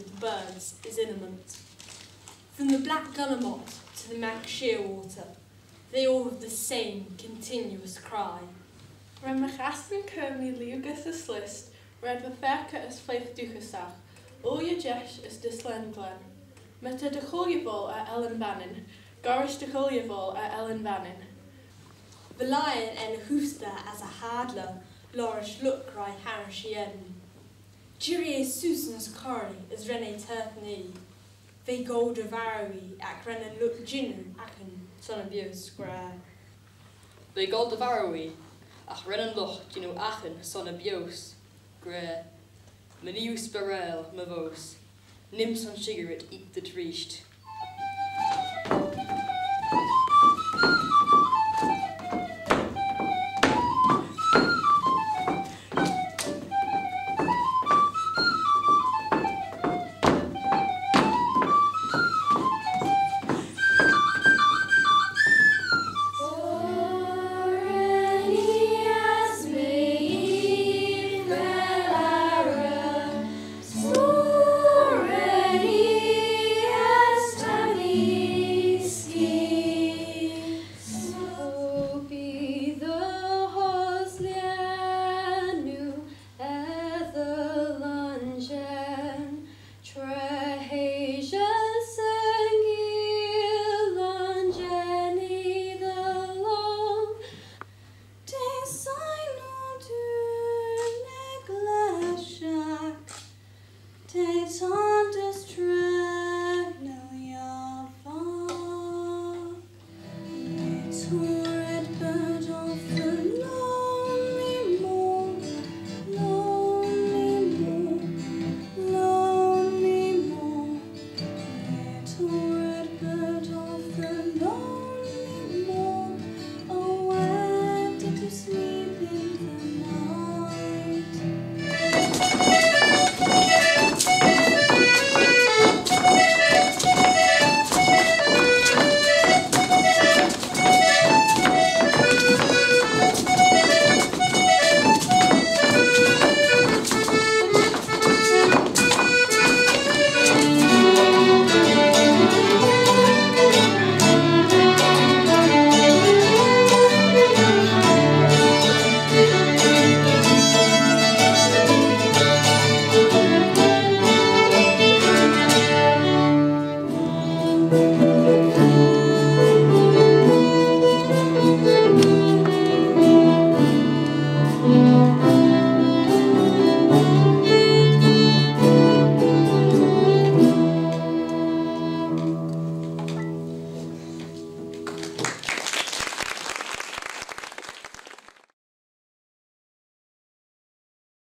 with the birds is intimate. From the black guillemot to the Manx shearwater, they all have the same continuous cry. Ren me gaspen cymni liwgus ys list, red fy ferca ys fleich duchasach, o ye jesh ys dyslen glen. Meta de cholievol a Ellen Vannin, gorish de cholievol a Ellen Vannin. The lion en hoofster as a hardler, lorish look cry harishien. Jiri Susan's curry is rene turtni. They go de varui ac rennen look ginu acen son of you square. They go de varui ac rennen look ginu acen son of bios gre. Menius barel mavos. Nims on cigarette eat the treest. Takes on distress.